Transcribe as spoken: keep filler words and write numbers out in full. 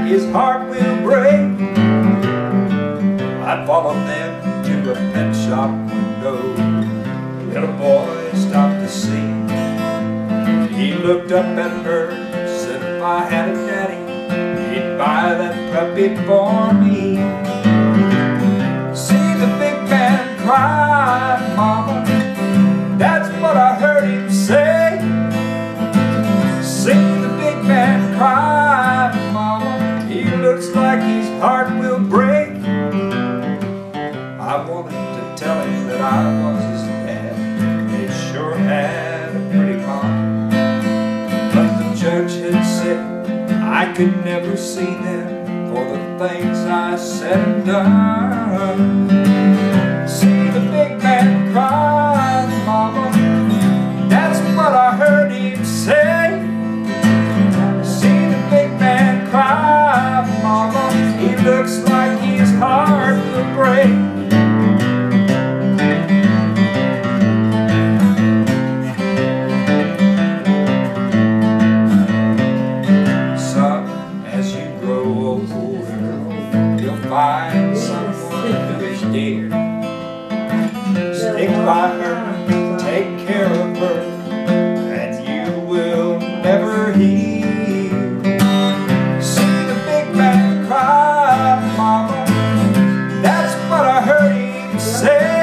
his heart will break. I followed them to a pet shop window. Little boy stopped to see. He looked up at her, said if I had a daddy, he'd buy that puppy for me. See the big man cry, mama, that's what I heard him say. See the big man cry, mama, he looks like his heart will break. I wanted to tell him that I was his dad. They sure had a pretty mom, but the judge had said I could never see them for the things I said and done. See the big man cry, mama, that's what I heard him say. See the big man cry, mama, he looks like his heart will break. Find someone who is dear. Stick by her, take care of her, and you will never hear. See the big man cry, mama, that's what I heard him say.